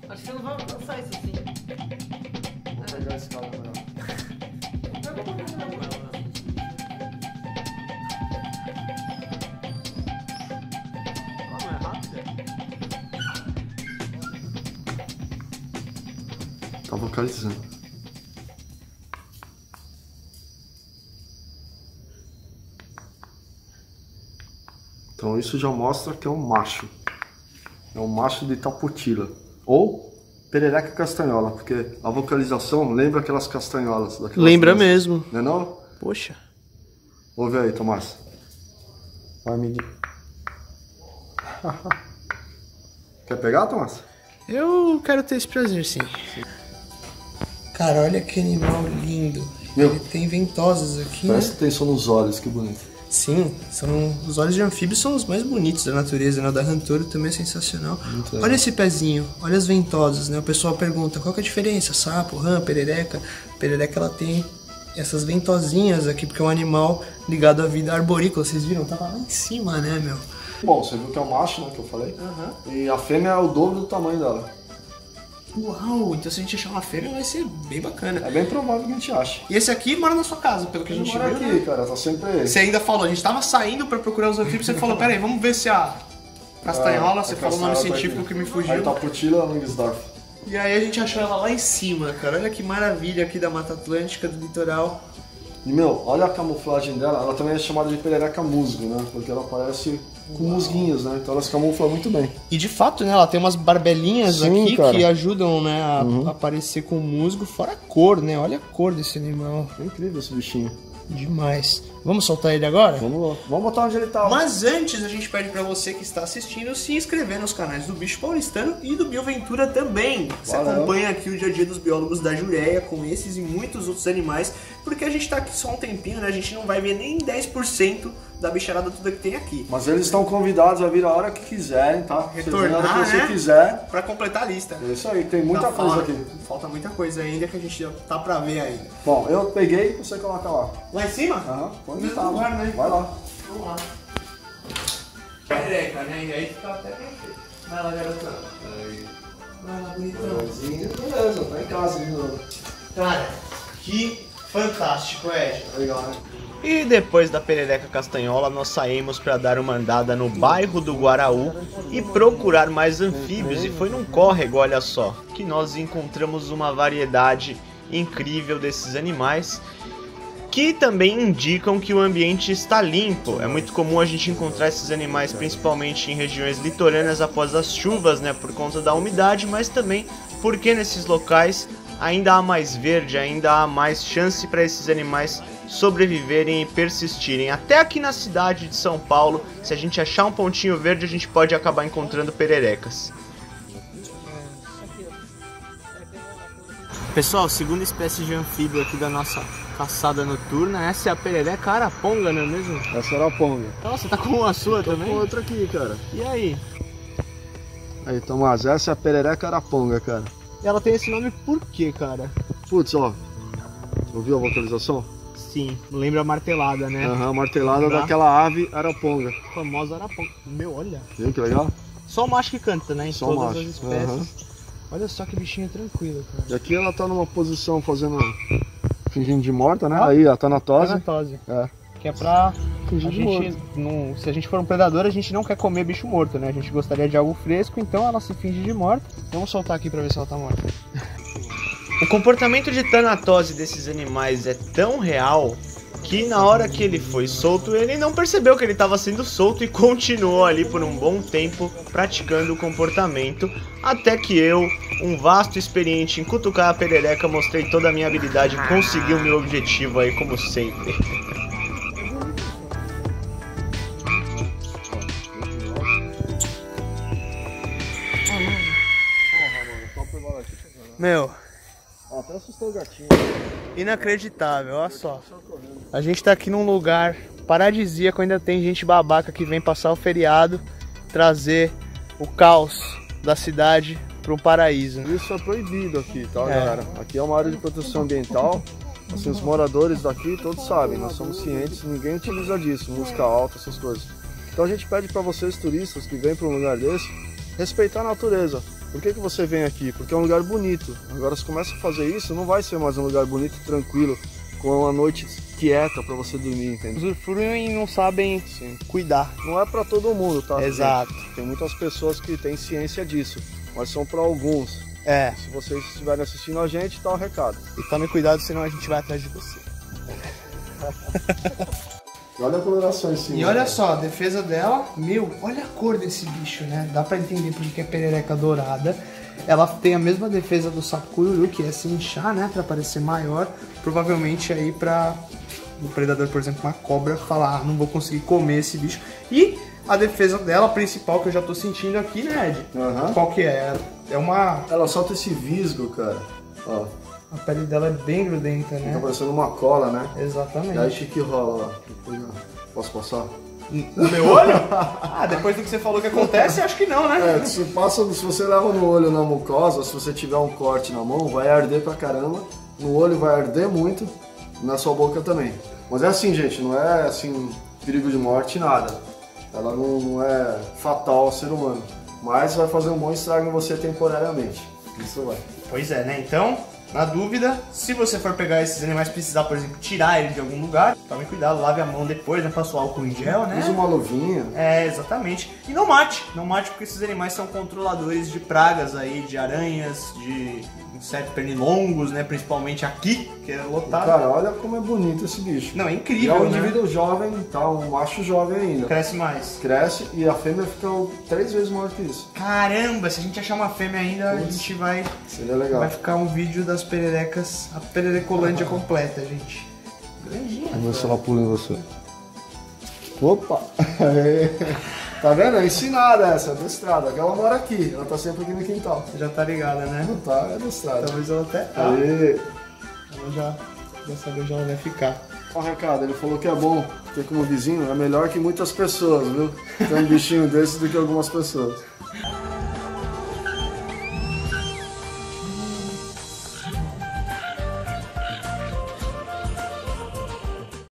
Acho que você não vai alcançar isso assim. Vou pegar esse cara melhor. Não é rápida? Tá vocalizando. Então isso já mostra que é um macho. É um macho de Itapotila. Ou perereca castanhola, porque a vocalização lembra aquelas castanholas. Lembra mesmo. Não é não? Poxa. Ouve aí, Tomás. Vai medir. Quer pegar, Tomás? Eu quero ter esse prazer, sim. Cara, olha que animal lindo. Meu. Ele tem ventosas aqui, né? Presta atenção nos olhos, que bonito. Sim, os olhos de anfíbio são os mais bonitos da natureza, né? O da Rantoro também é sensacional. Muito legal. Olha esse pezinho, olha as ventosas, né? O pessoal pergunta qual que é a diferença, sapo, rã, perereca. Perereca, ela tem essas ventosinhas aqui, porque é um animal ligado à vida arborícola. Vocês viram? Tava lá em cima, né, meu? Bom, você viu que é o macho, né, que eu falei? E a fêmea é o dobro do tamanho dela. Uau, então se a gente achar uma fêmea vai ser bem bacana. É bem provável que a gente ache. E esse aqui mora na sua casa, pelo que a gente Ele mora viu, aqui, né? cara, tá sempre... Você ainda falou, a gente tava saindo pra procurar os anfíbios, você falou, peraí, vamos ver se a castanhola, você falou o nome científico que me A fugiu. Itapotila Langsdorff. E aí a gente achou ela lá em cima, cara. Olha que maravilha aqui da Mata Atlântica, do litoral. E, meu, olha a camuflagem dela. Ela também é chamada de perereca musgo, né? Porque ela parece com musguinhos, né? Então ela se camufla muito bem. E de fato, né, ela tem umas barbelinhas Sim, aqui cara. que ajudam, né, a aparecer com musgo, fora a cor, né? Olha a cor desse animal. É incrível esse bichinho. Demais. Vamos soltar ele agora? Vamos lá. Vamos botar onde ele tá. Mas antes, a gente pede pra você que está assistindo se inscrever nos canais do Bicho Paulistano e do Bioventura também. Você Valeu. acompanha aqui o dia a dia dos biólogos da Jureia com esses e muitos outros animais, porque a gente tá aqui só um tempinho, né? A gente não vai ver nem 10% da bicharada toda que tem aqui. Mas eles estão convidados a vir a hora que quiserem, tá? Retornar, Você vem a hora que né? você quiser. Pra completar a lista. É isso aí, tem muita Tá coisa fora. aqui. Falta muita coisa ainda que a gente tá pra ver ainda. Bom, eu peguei e você coloca lá. Lá em cima? Aham, onde Mesmo tá? lugar, né? Vai lá. Vamos lá. Perereca, né? E aí fica até perfeito. Vai lá, garotão. Vai lá, bonitão. Beleza, tá em casa de novo. Cara, que fantástico, Ed. Legal, né? E depois da perereca castanhola, nós saímos para dar uma andada no bairro do Guaraú e procurar mais anfíbios. E foi num córrego, olha só, que nós encontramos uma variedade incrível desses animais, que também indicam que o ambiente está limpo. É muito comum a gente encontrar esses animais principalmente em regiões litorâneas após as chuvas, né, por conta da umidade, mas também porque nesses locais ainda há mais verde, ainda há mais chance para esses animais sobreviverem e persistirem. Até aqui na cidade de São Paulo, se a gente achar um pontinho verde, a gente pode acabar encontrando pererecas. Pessoal, segunda espécie de anfíbio aqui da nossa caçada noturna, essa é a perereca araponga, não é mesmo? Essa era a ponga. Nossa, tá com a sua também? Com outra aqui, cara. E aí? Aí, Tomás, essa é a perereca araponga, cara. E ela tem esse nome por quê, cara? Putz, ó. Ouviu a vocalização? Sim, lembra a martelada, né? Aham, martelada Tá. daquela ave araponga. Famosa araponga. Meu, olha. Viu que legal? Só o macho que canta, né? Em Só o todas macho. as espécies. Aham. Olha só que bichinho tranquilo, cara. E aqui ela tá numa posição fazendo... fingindo de morta, né? Aí, a tanatose. Tanatose. É. Que é pra... Fingir A de gente, não, se a gente for um predador, a gente não quer comer bicho morto, né? A gente gostaria de algo fresco, então ela se finge de morta. Vamos soltar aqui pra ver se ela tá morta. O comportamento de tanatose desses animais é tão real que na hora que ele foi solto, ele não percebeu que ele estava sendo solto e continuou ali por um bom tempo praticando o comportamento, até que eu, um vasto experiente em cutucar a perereca, mostrei toda a minha habilidade e consegui o meu objetivo aí, como sempre. Meu, Até assustou o gatinho. inacreditável, olha só. A gente tá aqui num lugar paradisíaco, ainda tem gente babaca que vem passar o feriado, trazer o caos da cidade para um paraíso. Isso é proibido aqui, tá, É. galera? Aqui é uma área de proteção ambiental. Assim, os moradores daqui todos sabem, nós somos cientes, ninguém utiliza disso, música alta, essas coisas. Então a gente pede para vocês, turistas que vêm para um lugar desse, respeitar a natureza. Por que você vem aqui? Porque é um lugar bonito. Agora, se começa a fazer isso, não vai ser mais um lugar bonito, tranquilo, com uma noite quieta pra você dormir, entendeu? Usufruem e não sabem cuidar. Não é pra todo mundo, tá? Exato. Gente? Tem muitas pessoas que têm ciência disso, mas são pra alguns. É. Se vocês estiverem assistindo a gente, tá o recado. E tome cuidado, senão a gente vai atrás de você. Olha a coloração em cima. E olha só, a defesa dela, meu, olha a cor desse bicho, né? Dá pra entender porque que é perereca dourada. Ela tem a mesma defesa do sapo cururu, que é se inchar, né? Pra parecer maior. Provavelmente aí pra o predador, por exemplo, uma cobra, falar, ah, não vou conseguir comer esse bicho. E a defesa dela, principal, que eu já tô sentindo aqui, né, Ed? Qual que é? É uma... Ela solta esse visgo, cara. Ó. A pele dela é bem grudenta, né? Tá parecendo uma cola, né? Exatamente. E aí o que rola, ó. Posso passar? No meu olho? Ah, depois do que você falou que acontece, acho que não, né? É, se você leva no olho na mucosa, se você tiver um corte na mão, vai arder pra caramba. No olho vai arder muito, na sua boca também. Mas é assim, gente, não é assim, perigo de morte, nada. Ela não é fatal ao ser humano. Mas vai fazer um bom estrago em você temporariamente. Isso vai. Pois é, né? Então, na dúvida, se você for pegar esses animais, precisar, por exemplo, tirar ele de algum lugar, tome cuidado, lave a mão depois, né? Passa o álcool em gel, né? Usa uma luvinha. É, exatamente. E não mate porque esses animais são controladores de pragas aí, de aranhas, de insetos pernilongos, né? Principalmente aqui, que é lotado. Cara, olha como é bonito esse bicho. Não, é E incrível, é um né? indivíduo jovem, tá? Um macho jovem ainda. Cresce mais. Cresce e a fêmea fica 3 vezes maior que isso. Caramba, se a gente achar uma fêmea ainda, a gente vai ficar um vídeo das pererecas, a pererecolândia completa, gente. Grandinha. Vamos ver se ela pula em você. Opa! Tá vendo? É ensinada essa, é adestrada. Ela mora aqui, ela tá sempre aqui no quintal. Você já tá ligada, né? Não tá, é adestrada. Talvez ela até... Aê! Ela já sabe onde ela vai ficar. Ó, Ricardo, ele falou que é bom ter como vizinho, é melhor que muitas pessoas, viu? Ter um bichinho desse do que algumas pessoas.